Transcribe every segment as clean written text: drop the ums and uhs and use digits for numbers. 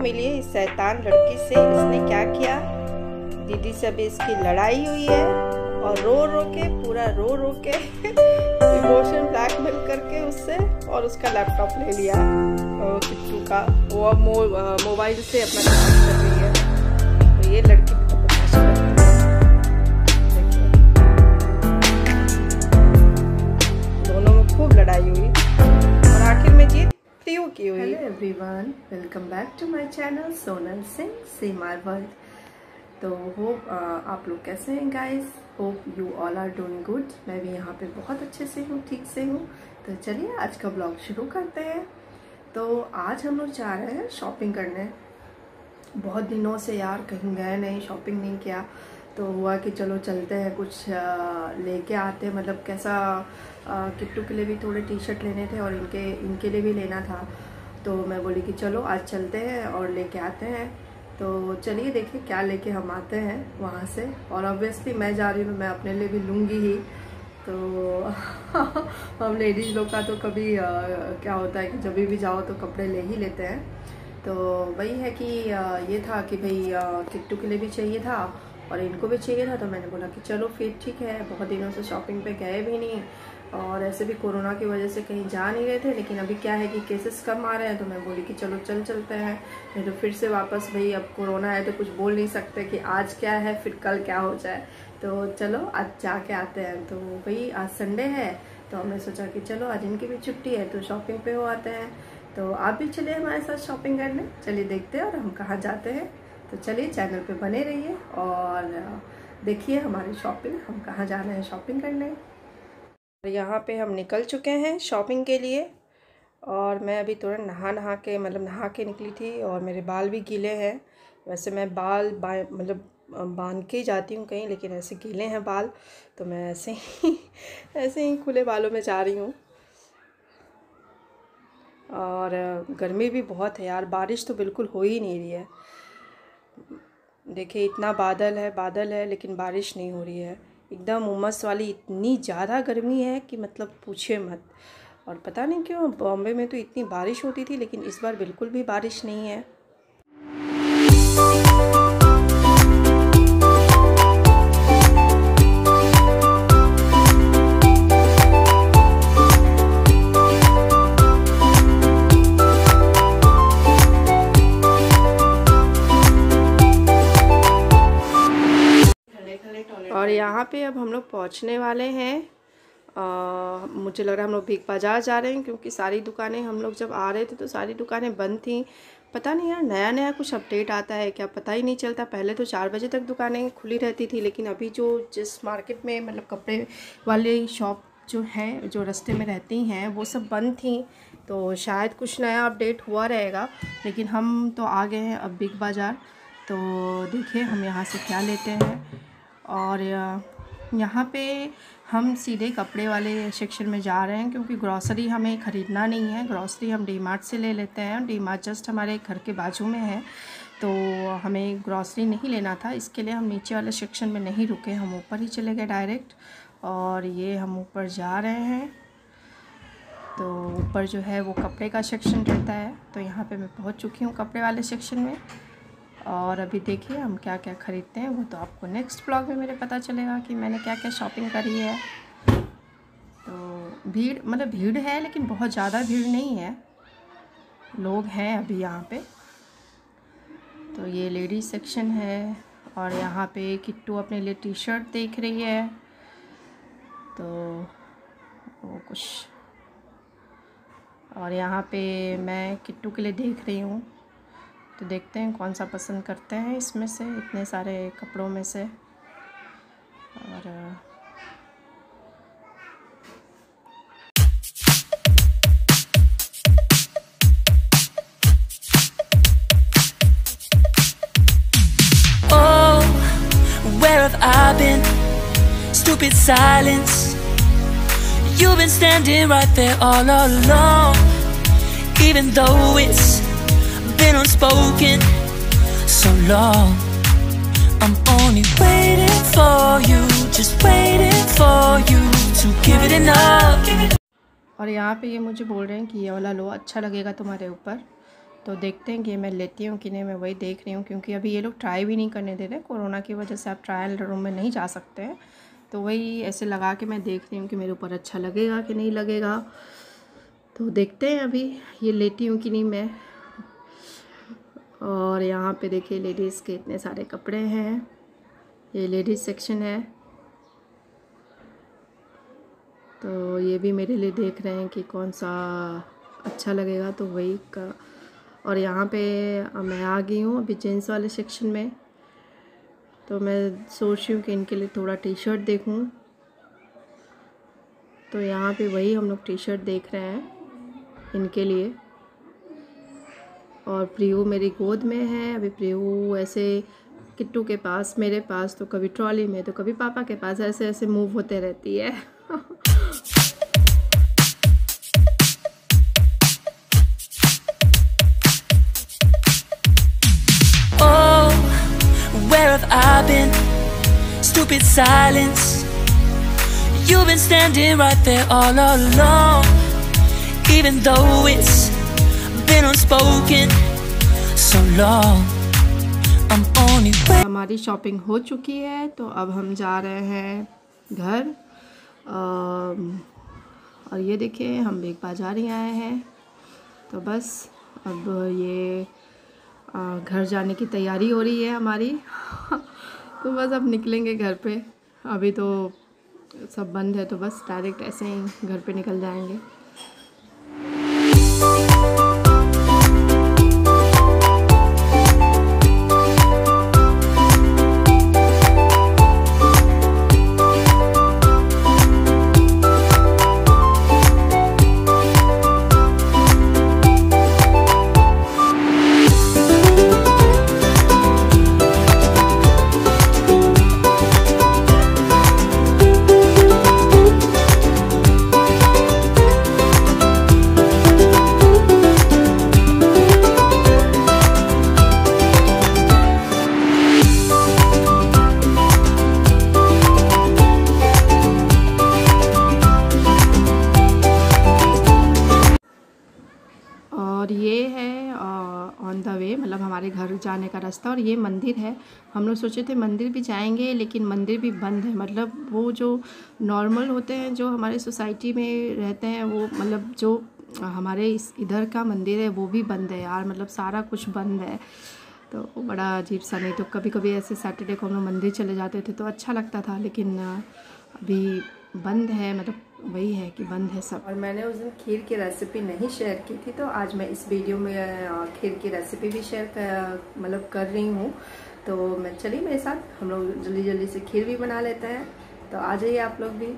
मिली है इस शैतान लड़की से। इसने क्या किया, दीदी से अभी इसकी लड़ाई हुई है और रो रो के इमोशन ब्लैकमेल करके उससे और उसका लैपटॉप ले लिया है किट्टू का। वो अब मोबाइल से अपना काम कर रही है। तो ये लड़की दोनों में खूब लड़ाई हुई और आखिर में जीत प्रियो की हुई। Hello everyone, welcome back to my channel Sonal Singh सीमार वर्ल्ड। तो होप आप लोग कैसे हैं guys, hope you all are doing good. मैं भी यहाँ पे बहुत अच्छे से हूँ, ठीक से हूँ। तो चलिए आज का ब्लॉग शुरू करते हैं। तो आज हम लोग जा रहे हैं शॉपिंग करने। बहुत दिनों से यार कहीं गए नहीं, शॉपिंग नहीं किया, तो हुआ कि चलो चलते हैं, कुछ लेके आते हैं। मतलब कैसा किट्टू के लिए भी थोड़े टी शर्ट लेने थे और इनके लिए भी लेना था। तो मैं बोली कि चलो आज चलते हैं और लेके आते हैं। तो चलिए देखिए क्या लेके हम आते हैं वहाँ से। और ऑब्वियसली मैं जा रही हूँ, मैं अपने लिए भी लूँगी ही। तो हम लेडीज़ लोग का तो कभी क्या होता है कि जब भी जाओ तो कपड़े ले ही लेते हैं। तो वही है कि ये था कि भाई किट्टू के लिए भी चाहिए था और इनको भी चाहिए था। तो मैंने बोला कि चलो फिर ठीक है, बहुत दिनों से शॉपिंग पे गए भी नहीं और ऐसे भी कोरोना की वजह से कहीं जा नहीं रहे थे। लेकिन अभी क्या है कि केसेस कम आ रहे हैं, तो मैं बोली कि चलो चलते हैं, नहीं तो फिर से वापस भाई अब कोरोना है तो कुछ बोल नहीं सकते कि आज क्या है फिर कल क्या हो जाए। तो चलो आज जाके आते हैं। तो भाई आज संडे है तो हमने सोचा कि चलो आज इनकी भी छुट्टी है तो शॉपिंग पे हो आते हैं। तो आप भी चलिए हमारे साथ शॉपिंग करने। चलिए देखते हैं और हम कहाँ जाते हैं। तो चलिए चैनल पे बने रहिए और देखिए हमारी शॉपिंग, हम कहाँ जा रहे हैं शॉपिंग करने। यहाँ पे हम निकल चुके हैं शॉपिंग के लिए और मैं अभी तुरंत नहा के निकली थी और मेरे बाल भी गीले हैं। वैसे मैं बाल बांध के ही जाती हूँ कहीं, लेकिन ऐसे गीले हैं बाल तो मैं ऐसे ही खुले बालों में जा रही हूँ। और गर्मी भी बहुत है यार, बारिश तो बिल्कुल हो ही नहीं रही है। देखिए इतना बादल है लेकिन बारिश नहीं हो रही है। एकदम उमस वाली इतनी ज़्यादा गर्मी है कि मतलब पूछिए मत। और पता नहीं क्यों बॉम्बे में तो इतनी बारिश होती थी, लेकिन इस बार बिल्कुल भी बारिश नहीं है। और यहाँ पे अब हम लोग पहुँचने वाले हैं। मुझे लग रहा है हम लोग बिग बाज़ार जा रहे हैं, क्योंकि सारी दुकानें हम लोग जब आ रहे थे तो सारी दुकानें बंद थी। पता नहीं यार नया कुछ अपडेट आता है क्या, पता ही नहीं चलता। पहले तो 4 बजे तक दुकानें खुली रहती थी, लेकिन अभी जिस मार्केट में मतलब कपड़े वाले शॉप जो हैं जो रास्ते में रहती हैं वो सब बंद थी। तो शायद कुछ नया अपडेट हुआ रहेगा। लेकिन हम तो आ गए हैं अब बिग बाज़ार। तो देखिए हम यहाँ से क्या लेते हैं। और यहाँ पे हम सीधे कपड़े वाले सेक्शन में जा रहे हैं, क्योंकि ग्रॉसरी हमें ख़रीदना नहीं है। ग्रॉसरी हम डी-मार्ट से ले लेते हैं। डी-मार्ट जस्ट हमारे घर के बाजू में है, तो हमें ग्रॉसरी नहीं लेना था। इसके लिए हम नीचे वाले सेक्शन में नहीं रुके, हम ऊपर ही चले गए डायरेक्ट। और ये हम ऊपर जा रहे हैं। तो ऊपर जो है वो कपड़े का सेक्शन रहता है। तो यहाँ पर मैं पहुँच चुकी हूँ कपड़े वाले सेक्शन में। और अभी देखिए हम क्या क्या ख़रीदते हैं, वो तो आपको नेक्स्ट ब्लॉग में मेरे पता चलेगा कि मैंने क्या क्या शॉपिंग करी है। तो भीड़ है, लेकिन बहुत ज़्यादा भीड़ नहीं है, लोग हैं अभी यहाँ पे। तो ये लेडीज सेक्शन है और यहाँ पे किट्टू अपने लिए टी शर्ट देख रही है। तो वो कुछ, और यहाँ पे मैं किट्टू के लिए देख रही हूँ। तो देखते हैं कौन सा पसंद करते हैं इसमें से, इतने सारे कपड़ों में से। और Oh, where have I been? Stupid silence. You've been standing right there all along, even though it's been unspoken so long. I'm only waiting for you, just waiting for you to give it enough. और यहाँ पे ये मुझे बोल रहे हैं कि ये वाला लो, अच्छा लगेगा तुम्हारे ऊपर। तो देखते हैं कि मैं लेती हूँ कि नहीं, मैं वही देख रही हूँ, क्योंकि अभी ये लोग ट्राई भी नहीं करने दे रहे। कोरोना की वजह से आप ट्रायल रूम में नहीं जा सकते हैं, तो वही ऐसे लगा के मैं देख रही हूँ कि मेरे ऊपर अच्छा लगेगा कि नहीं लगेगा। तो देखते हैं अभी ये लेती हूँ कि नहीं मैं। और यहाँ पे देखिए लेडीज़ के इतने सारे कपड़े हैं, ये लेडीज़ सेक्शन है। तो ये भी मेरे लिए देख रहे हैं कि कौन सा अच्छा लगेगा, तो वही का। और यहाँ पे मैं आ गई हूँ अभी जेंट्स वाले सेक्शन में। तो मैं सोच रही हूँ कि इनके लिए थोड़ा टी शर्ट देखूँ। तो यहाँ पे वही हम लोग टी शर्ट देख रहे हैं इनके लिए। और प्रियू मेरी गोद में है अभी। प्रियू ऐसे किट्टू के पास, मेरे पास, तो कभी ट्रॉली में, तो कभी पापा के पास, ऐसे ऐसे मूव होते रहती है। Where have I been? Stupid silence. You've been standing right there all along. Even though it's been unspoken so long, I'm only waiting. हमारी शॉपिंग हो चुकी है, तो अब हम जा रहे हैं घर। और ये देखिए हम बिग बाज़ार ही आए हैं। तो बस अब ये घर जाने की तैयारी हो रही है हमारी। तो बस अब निकलेंगे घर पे। अभी तो सब बंद है, तो बस डायरेक्ट ऐसे ही घर पे निकल जाएंगे। और ये है ऑन द वे, मतलब हमारे घर जाने का रास्ता। और ये मंदिर है। हम लोग सोचे थे मंदिर भी जाएंगे, लेकिन मंदिर भी बंद है। मतलब वो जो नॉर्मल होते हैं, जो हमारे सोसाइटी में रहते हैं, वो मतलब जो हमारे इस इधर का मंदिर है वो भी बंद है यार। मतलब सारा कुछ बंद है, तो बड़ा अजीब सा। नहीं तो कभी कभी ऐसे सैटरडे को हम लोग मंदिर चले जाते थे तो अच्छा लगता था, लेकिन अभी बंद है। मतलब वही है कि बंद है सब। और मैंने उस दिन खीर की रेसिपी नहीं शेयर की थी, तो आज मैं इस वीडियो में खीर की रेसिपी भी शेयर कर रही हूँ। तो मैं चलिए मेरे साथ, हम लोग जल्दी जल्दी से खीर भी बना लेते हैं। तो आ जाइए आप लोग भी।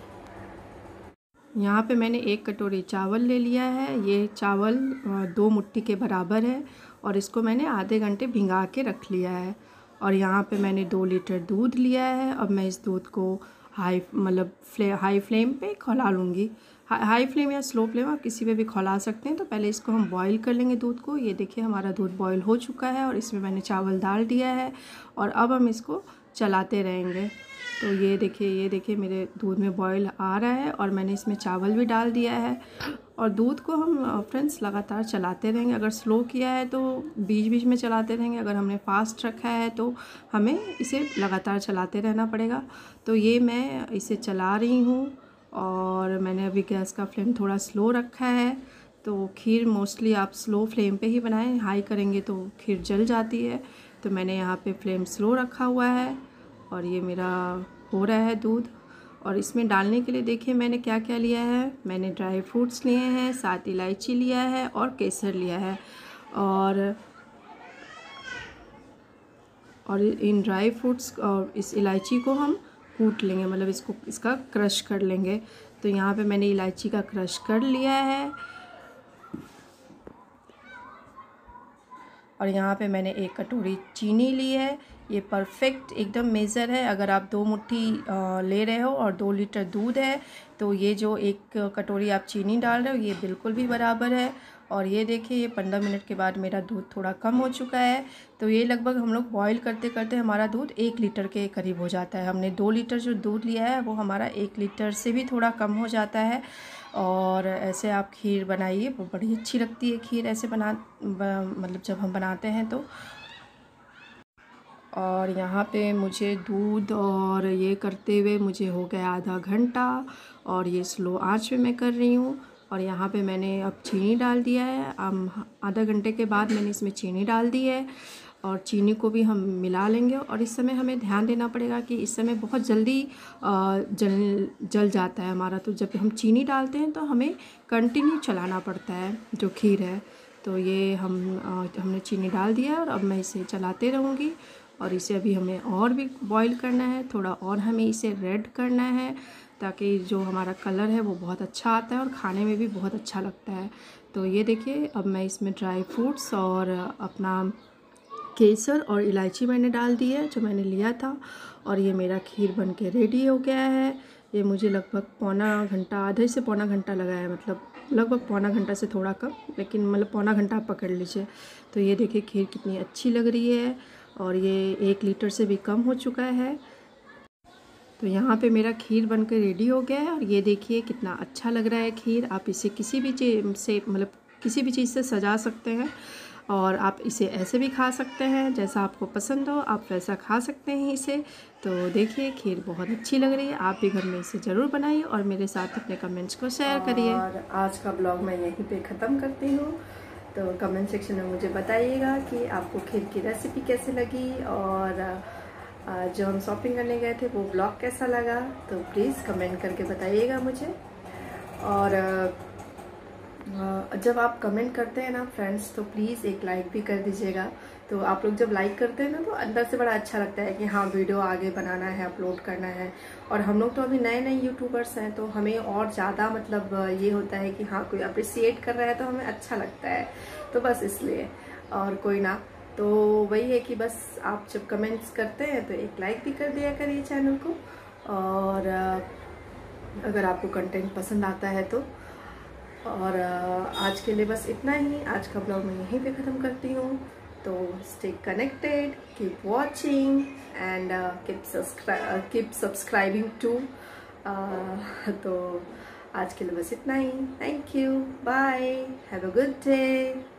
यहाँ पे मैंने 1 कटोरी चावल ले लिया है। ये चावल 2 मुट्ठी के बराबर है, और इसको मैंने आधे घंटे भिंगा के रख लिया है। और यहाँ पे मैंने 2 लीटर दूध लिया है। अब मैं इस दूध को हाई फ्लेम पे खौला लूँगी। हाई फ्लेम या स्लो फ्लेम आप किसी पे भी खौला सकते हैं। तो पहले इसको हम बॉईल कर लेंगे दूध को। ये देखिए हमारा दूध बॉईल हो चुका है, और इसमें मैंने चावल डाल दिया है, और अब हम इसको चलाते रहेंगे। तो ये देखिए मेरे दूध में बॉईल आ रहा है, और मैंने इसमें चावल भी डाल दिया है। और दूध को हम फ्रेंड्स लगातार चलाते रहेंगे। अगर स्लो किया है तो बीच बीच में चलाते रहेंगे, अगर हमने फास्ट रखा है तो हमें इसे लगातार चलाते रहना पड़ेगा। तो ये मैं इसे चला रही हूँ, और मैंने अभी गैस का फ्लेम थोड़ा स्लो रखा है। तो खीर मोस्टली आप स्लो फ्लेम पे ही बनाएं, हाई करेंगे तो खीर जल जाती है। तो मैंने यहाँ पे फ्लेम स्लो रखा हुआ है, और ये मेरा हो रहा है दूध। और इसमें डालने के लिए देखिए मैंने क्या क्या लिया है। मैंने ड्राई फ्रूट्स लिए हैं, 7 इलायची लिया है, और केसर लिया है। और इन ड्राई फ्रूट्स और इस इलायची को हम कूट लेंगे, मतलब इसका क्रश कर लेंगे। तो यहाँ पे मैंने इलायची का क्रश कर लिया है। और यहाँ पे मैंने 1 कटोरी चीनी ली है। ये परफेक्ट एकदम मेज़र है। अगर आप 2 मुट्ठी ले रहे हो और 2 लीटर दूध है, तो ये जो 1 कटोरी आप चीनी डाल रहे हो ये बिल्कुल भी बराबर है। और ये देखिए ये 15 मिनट के बाद मेरा दूध थोड़ा कम हो चुका है। तो ये लगभग हम लोग बॉईल करते करते हमारा दूध 1 लीटर के करीब हो जाता है। हमने 2 लीटर जो दूध लिया है वो हमारा 1 लीटर से भी थोड़ा कम हो जाता है। और ऐसे आप खीर बनाइए, वो बड़ी अच्छी लगती है खीर ऐसे मतलब जब हम बनाते हैं तो। और यहाँ पे मुझे दूध और ये करते हुए मुझे हो गया आधा घंटा, और ये स्लो आंच पे मैं कर रही हूँ। और यहाँ पे मैंने अब चीनी डाल दिया है। आधा घंटे के बाद मैंने इसमें चीनी डाल दी है, और चीनी को भी हम मिला लेंगे। और इस समय हमें ध्यान देना पड़ेगा कि इस समय बहुत जल्दी जल जाता है हमारा। तो जब हम चीनी डालते हैं तो हमें कंटिन्यू चलाना पड़ता है जो खीर है। तो ये हमने चीनी डाल दिया है, और अब मैं इसे चलाते रहूँगी। और इसे अभी हमें और भी बॉईल करना है, थोड़ा और हमें इसे रेड करना है, ताकि जो हमारा कलर है वो बहुत अच्छा आता है और खाने में भी बहुत अच्छा लगता है। तो ये देखिए अब मैं इसमें ड्राई फ्रूट्स और अपना केसर और इलायची मैंने डाल दी है जो मैंने लिया था। और ये मेरा खीर बन के रेडी हो गया है। ये मुझे लगभग पौना घंटा, आधे से पौना घंटा लगा है, मतलब लगभग पौना घंटा से थोड़ा कम, लेकिन मतलब पौना घंटा आप पकड़ लीजिए। तो ये देखिए खीर कितनी अच्छी लग रही है, और ये 1 लीटर से भी कम हो चुका है। तो यहाँ पे मेरा खीर बनकर रेडी हो गया है, और ये देखिए कितना अच्छा लग रहा है खीर। आप इसे किसी भी चीज़ से, मतलब किसी भी चीज़ से सजा सकते हैं, और आप इसे ऐसे भी खा सकते हैं, जैसा आपको पसंद हो आप वैसा खा सकते हैं इसे। तो देखिए खीर बहुत अच्छी लग रही है, आप भी घर में इसे ज़रूर बनाइए और मेरे साथ अपने कमेंट्स को शेयर करिए। और आज का ब्लॉग मैं यहीं पे ख़त्म करती हूँ। तो कमेंट सेक्शन में मुझे बताइएगा कि आपको खीर की रेसिपी कैसी लगी, और जो हम शॉपिंग करने गए थे वो ब्लॉग कैसा लगा। तो प्लीज़ कमेंट करके बताइएगा मुझे। और जब आप कमेंट करते हैं ना फ्रेंड्स, तो प्लीज़ एक लाइक भी कर दीजिएगा। तो आप लोग जब लाइक करते हैं ना तो अंदर से बड़ा अच्छा लगता है कि हाँ वीडियो आगे बनाना है, अपलोड करना है। और हम लोग तो अभी नए नए यूट्यूबर्स हैं, तो हमें और ज़्यादा मतलब ये होता है कि हाँ कोई अप्रिसिएट कर रहा है तो हमें अच्छा लगता है। तो बस इसलिए, और कोई ना, तो वही है कि बस आप जब कमेंट्स करते हैं तो एक लाइक भी कर दिया करिए चैनल को। और अगर आपको कंटेंट पसंद आता है तो। और आज के लिए बस इतना ही। आज का ब्लॉग मैं यहीं पे ख़त्म करती हूँ। तो stay connected, keep watching and keep subscribing to. तो आज के लिए बस इतना ही। Thank you, bye, have a good day.